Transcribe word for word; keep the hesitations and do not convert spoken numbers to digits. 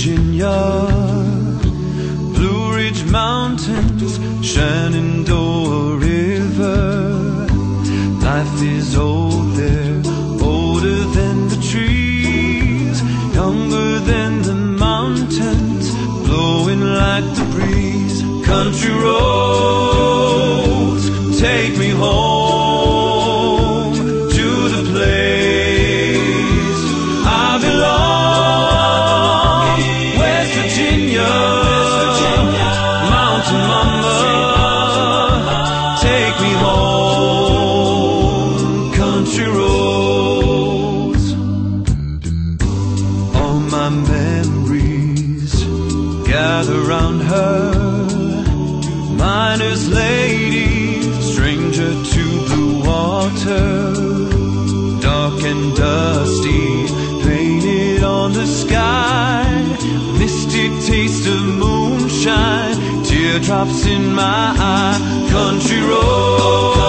Virginia, Blue Ridge Mountains, Shenandoah River. Life is old there, older than the trees, younger than the mountains, blowing like the breeze. Country roads, take me home to the place I belong. West Virginia, Mountain Mama, take me home. Country roads, all my memories gather round her. Miner's lady, stranger to blue water, dark and dusty, painted on the sky. Mystic taste of moonshine, teardrops in my eye. Country road.